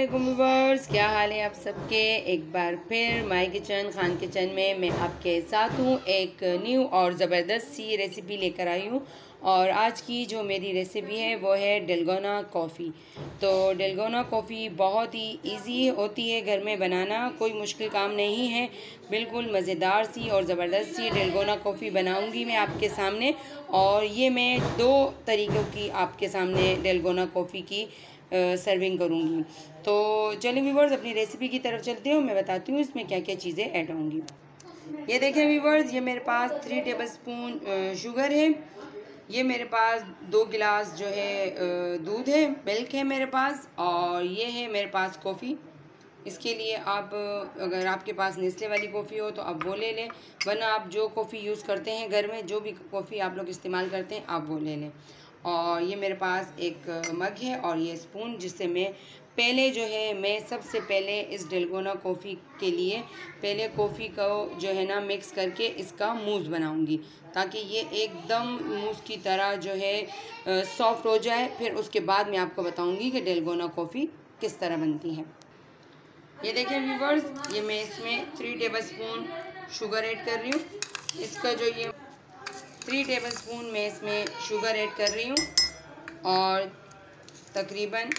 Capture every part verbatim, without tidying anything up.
वालेकुम व्यूअर्स, क्या हाल है आप सबके। एक बार फिर माय किचन खान किचन में मैं आपके साथ हूँ। एक न्यू और ज़बरदस्त सी रेसिपी लेकर आई हूँ और आज की जो मेरी रेसिपी है वो है डलगोना कॉफ़ी। तो डलगोना कॉफ़ी बहुत ही इजी होती है घर में बनाना, कोई मुश्किल काम नहीं है। बिल्कुल मज़ेदार सी और ज़बरदस्त सी डलगोना कॉफ़ी बनाऊँगी मैं आपके सामने। और ये मैं दो तरीक़ों की आपके सामने डलगोना कॉफ़ी की सर्विंग करूँगी। तो चलिए व्यूवर्स अपनी रेसिपी की तरफ चलते हैं। मैं बताती हूँ इसमें क्या क्या चीज़ें ऐड होंगी। ये देखें व्यूवर्स, ये मेरे पास थ्री टेबलस्पून शुगर है। ये मेरे पास दो गिलास जो है दूध है, मिल्क है मेरे पास। और ये है मेरे पास कॉफ़ी। इसके लिए आप अगर आपके पास नेस्ले वाली कॉफ़ी हो तो आप वो ले लें, वरना आप जो कॉफ़ी यूज़ करते हैं घर में, जो भी कॉफ़ी आप लोग इस्तेमाल करते हैं आप वो ले लें। और ये मेरे पास एक मग है और ये स्पून, जिससे मैं पहले जो है मैं सबसे पहले इस डलगोना कॉफ़ी के लिए पहले कॉफ़ी को जो है ना मिक्स करके इसका मूस बनाऊंगी, ताकि ये एकदम मूस की तरह जो है सॉफ्ट हो जाए। फिर उसके बाद मैं आपको बताऊंगी कि डलगोना कॉफ़ी किस तरह बनती है। ये देखें व्यूवर्स, ये मैं इसमें थ्री टेबलस्पून शुगर ऐड कर रही हूँ। इसका जो ये थ्री टेबलस्पून मैं इसमें शुगर ऐड कर रही हूँ और तकरीबन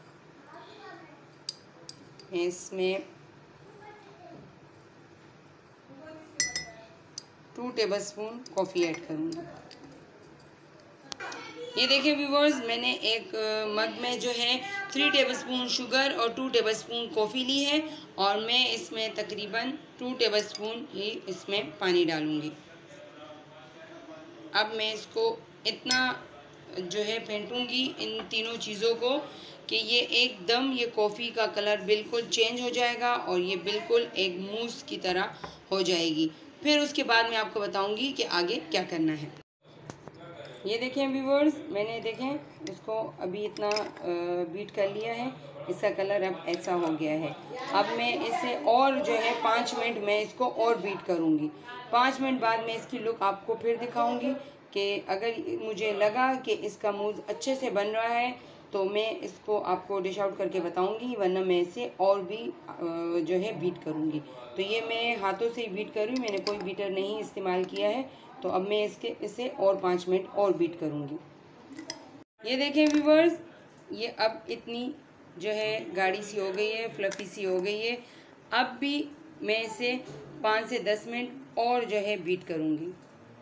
मैं इसमें टू टेबलस्पून कॉफ़ी ऐड करूँगी। ये देखिए व्यूवर्स, मैंने एक मग में जो है थ्री टेबलस्पून शुगर और टू टेबलस्पून कॉफ़ी ली है और मैं इसमें तकरीबन टू टेबलस्पून ही इसमें पानी डालूँगी। अब मैं इसको इतना जो है फेंटूँगी इन तीनों चीज़ों को कि ये एकदम ये कॉफ़ी का कलर बिल्कुल चेंज हो जाएगा और ये बिल्कुल एक मूस की तरह हो जाएगी। फिर उसके बाद मैं आपको बताऊँगी कि आगे क्या करना है। ये देखें व्यूवर्स, मैंने देखें इसको अभी इतना बीट कर लिया है, इसका कलर अब ऐसा हो गया है। अब मैं इसे और जो है पाँच मिनट में इसको और बीट करूँगी। पाँच मिनट बाद मैं इसकी लुक आपको फिर दिखाऊँगी कि अगर मुझे लगा कि इसका मूस अच्छे से बन रहा है तो मैं इसको आपको डिश आउट करके बताऊँगी, वरना मैं इसे और भी जो है बीट करूँगी। तो ये मैं हाथों से ही बीट कर रही हूँ, मैंने कोई बीटर नहीं इस्तेमाल किया है। तो अब मैं इसके इसे और पाँच मिनट और बीट करूँगी। ये देखें व्यूवर्स, ये अब इतनी जो है गाढ़ी सी हो गई है, फ्लफ़ी सी हो गई है। अब भी मैं इसे पाँच से दस मिनट और जो है बीट करूँगी।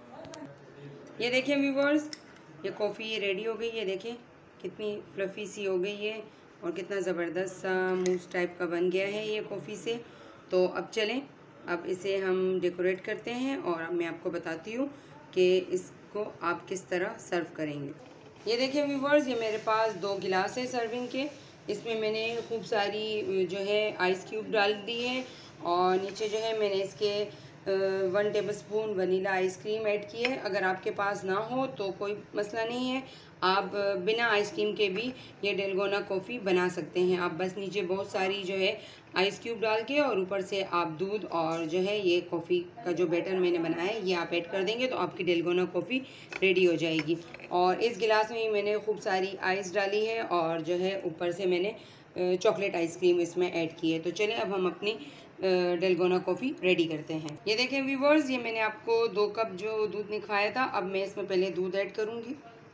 ये देखें व्यूवर्स, ये कॉफ़ी रेडी हो गई है। देखें कितनी फ्लफ़ी सी हो गई है और कितना ज़बरदस्त सा मूस टाइप का बन गया है ये कॉफ़ी से। तो अब चलें, अब इसे हम डेकोरेट करते हैं और अब मैं आपको बताती हूँ कि इसको आप किस तरह सर्व करेंगे। ये देखिए व्यूवर्स, ये मेरे पास दो गिलास है सर्विंग के। इसमें मैंने खूब सारी जो है आइस क्यूब डाल दी है और नीचे जो है मैंने इसके one tablespoon vanilla ice cream add की है। अगर आपके पास ना हो तो कोई मसला नहीं है, आप बिना आइसक्रीम के भी ये डलगोना कॉफ़ी बना सकते हैं। आप बस नीचे बहुत सारी जो है आइस क्यूब डाल के और ऊपर से आप दूध और जो है ये कॉफ़ी का जो बैटर मैंने बनाया है ये आप ऐड कर देंगे तो आपकी डलगोना कॉफ़ी रेडी हो जाएगी। और इस गिलास में ही मैंने खूब सारी आइस डाली है और जो है ऊपर से मैंने चॉकलेट आइसक्रीम इसमें ऐड की है। तो चलें अब हम अपनी डलगोना कॉफ़ी रेडी करते हैं। ये देखें व्यूवर्स, ये मैंने आपको दो कप जो दूध निकाया था, अब मैं इसमें पहले दूध ऐड करूँगी।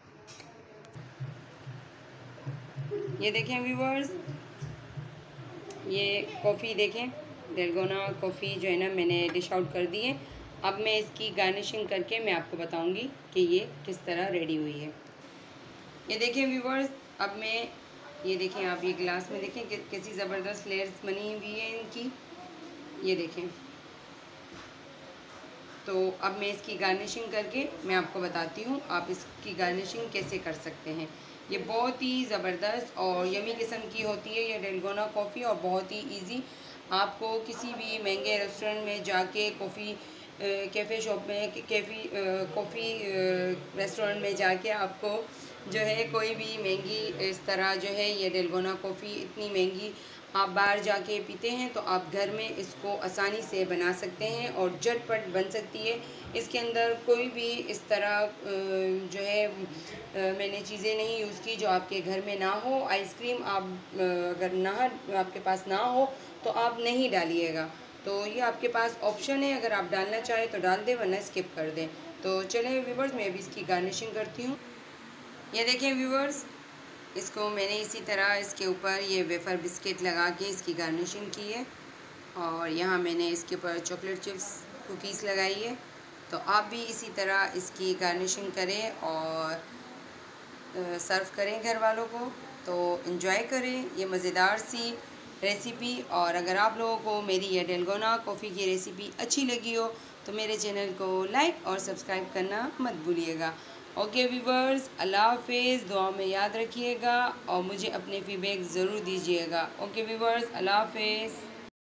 ये देखें व्यूवर्स, ये कॉफ़ी देखें डलगोना कॉफ़ी जो है ना मैंने डिश आउट कर दी है। अब मैं इसकी गार्निशिंग करके मैं आपको बताऊंगी कि ये किस तरह रेडी हुई है। ये देखें व्यूवर्स, अब मैं ये देखें आप ये गिलास में देखें कि कैसी ज़बरदस्त लेयर्स बनी हुई है इनकी, ये देखें। तो अब मैं इसकी गार्निशिंग करके मैं आपको बताती हूँ आप इसकी गार्निशिंग कैसे कर सकते हैं। ये बहुत ही ज़बरदस्त और यमी किस्म की होती है ये डलगोना कॉफ़ी और बहुत ही इजी। आपको किसी भी महंगे रेस्टोरेंट में जाके कॉफ़ी कैफ़े शॉप में कैफ़ी कॉफ़ी रेस्टोरेंट में जाके आपको जो है कोई भी महंगी इस तरह जो है ये डेलगोना कॉफ़ी इतनी महंगी आप बाहर जाके पीते हैं तो आप घर में इसको आसानी से बना सकते हैं और झटपट बन सकती है। इसके अंदर कोई भी इस तरह जो है मैंने चीज़ें नहीं यूज़ की जो आपके घर में ना हो। आइसक्रीम आप अगर ना आपके पास ना हो तो आप नहीं डालिएगा। तो ये आपके पास ऑप्शन है, अगर आप डालना चाहें तो डाल दें वरना स्किप कर दें। तो चलें व्यूवर्स, मैं अभी इसकी गार्निशिंग करती हूँ। ये देखें व्यूवर्स, इसको मैंने इसी तरह इसके ऊपर ये वेफ़र बिस्किट लगा के इसकी गार्निशिंग की है और यहाँ मैंने इसके ऊपर चॉकलेट चिप्स कुकीज़ लगाई है। तो आप भी इसी तरह इसकी गार्निशिंग करें और सर्व करें घर वालों को, तो इन्जॉय करें ये मज़ेदार सी रेसिपी। और अगर आप लोगों को मेरी ये डेलगोना कॉफ़ी की रेसिपी अच्छी लगी हो तो मेरे चैनल को लाइक और सब्सक्राइब करना मत भूलिएगा। ओके व्यूवर्स, अल्लाह हाफिज़, दुआ में याद रखिएगा और मुझे अपने फीडबैक ज़रूर दीजिएगा। ओके व्यूवर्स, अल्लाह हाफिज़।